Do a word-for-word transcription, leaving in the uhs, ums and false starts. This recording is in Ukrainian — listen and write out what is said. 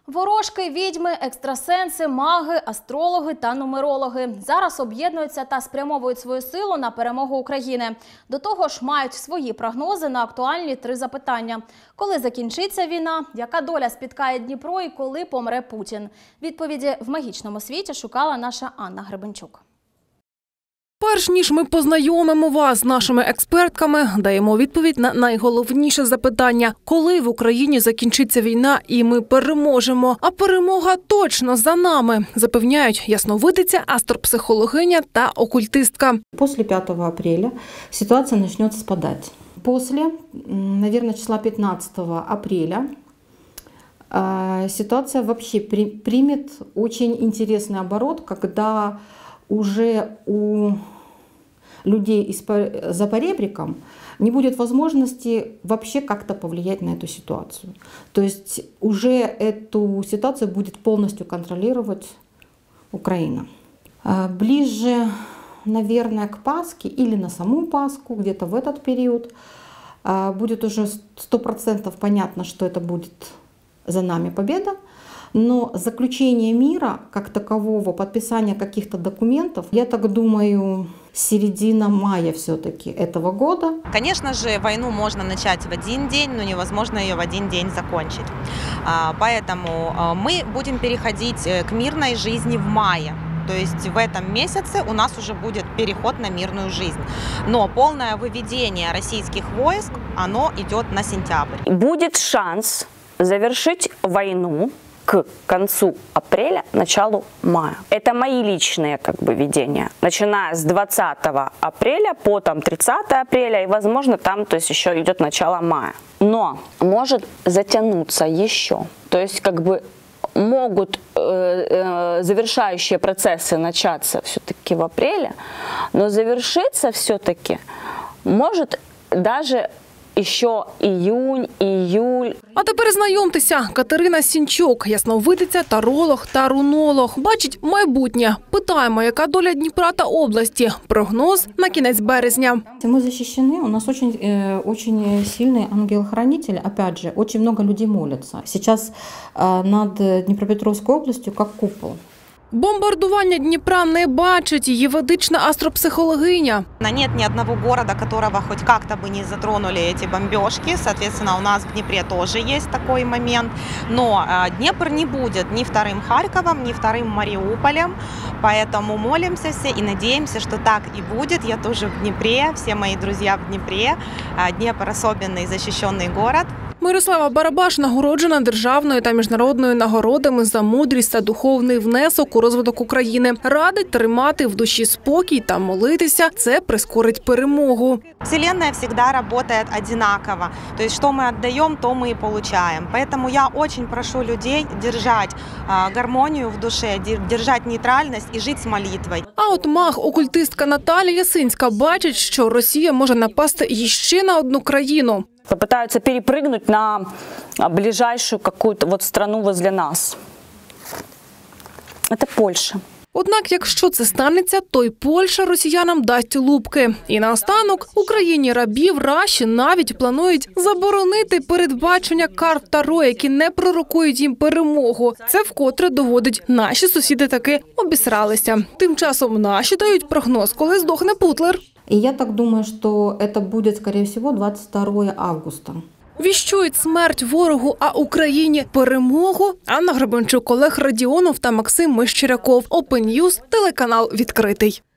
Ворожки, відьми, екстрасенси, маги, астрологи та нумерологи зараз об'єднуються та спрямовують свою силу на перемогу України. До того ж, мають свої прогнози на актуальні три запитання. Коли закінчиться війна, яка доля спіткає Дніпро і коли помре Путін? Відповіді в магічному світі шукала наша Анна Гребенчук. Перш ніж ми познайомимо вас з нашими експертками, даємо відповідь на найголовніше запитання – коли в Україні закінчиться війна і ми переможемо? А перемога точно за нами, запевняють ясновидиця, астропсихологиня та окультистка. Після п'ятого апреля ситуація почне спадати. Після, мабуть, числа пятнадцатого апреля ситуація вообще примет очень интересный оборот, когда уже у людей за поребриком не будет возможности вообще как-то повлиять на эту ситуацию. То есть уже эту ситуацию будет полностью контролировать Украина. Ближе, наверное, к Пасхе или на саму Пасху, где-то в этот период, будет уже сто процентов понятно, что это будет за нами победа. Но заключение мира, как такового, подписание каких-то документов, я так думаю, середина мая все-таки этого года. Конечно же, войну можно начать в один день, но невозможно ее в один день закончить. Поэтому мы будем переходить к мирной жизни в мае. То есть в этом месяце у нас уже будет переход на мирную жизнь. Но полное выведение российских войск, оно идет на сентябрь. Будет шанс завершить войну к концу апреля, началу мая. Это мои личные как бы видения. Начиная с двадцатого апреля по там тридцатое апреля и, возможно, там то есть еще идет начало мая. Но может затянуться еще. То есть как бы могут э, э, завершающие процессы начаться все-таки в апреле, но завершиться все-таки может даже ще іюнь, іюль. А тепер знайомтеся, Катерина Сінчук, ясновидиця, таролог та рунолог. Бачить майбутнє. Питаємо, яка доля Дніпра та області. Прогноз на кінець березня. Мы защищены, у нас очень, э, очень сильный ангел-хранитель. Опять же, очень много людей молятся. Сейчас э, над Дніпропетровською областю как купол. Бомбардування Дніпра не бачить її ведична астропсихологиня. Нет ни одного города, которого хоть как-то бы не затронули эти бомбежки. Соответственно, у нас в Днепре тоже есть такой момент. Но Днепр не будет ни вторым Харьковом, ни вторым Мариуполем. Поэтому молимся все и надеемся, что так и будет. Я тоже в Днепре, все мои друзья в Днепре. Днепр особенный защищенный город. Мирослава Барабаш нагороджена державною та міжнародною нагородами за мудрість та духовний внесок у розвиток України. Радить тримати в душі спокій та молитися. Це прискорить перемогу. Вселенная всегда работает одинаково. То есть, что мы отдаем, то мы и получаем. Поэтому я очень прошу людей держать гармонию в душе, держать нейтральность и жить с молитвой. А от маг-окультистка Наталія Ясинська бачить, що Росія може напасти іще на одну країну. Попытаются перепрыгнуть на ближайшую какую-то вот страну возле нас. Это Польша. Однак, якщо це станеться, то й Польща росіянам дасть лупки. І наостанок, Україні рабів Раші навіть планують заборонити передбачення карт Таро, які не пророкують їм перемогу. Це вкотре доводить, наші сусіди таки обісралися. Тим часом наші дають прогноз, коли здохне Путлер. И я так думаю, что это будет, скорее всего, двадцать второго августа. Віщують смерть ворогу, а Україні перемогу. Анна Гребенчук, Олег Радіонов та Максим Мещеряков. Open News, телеканал відкритий.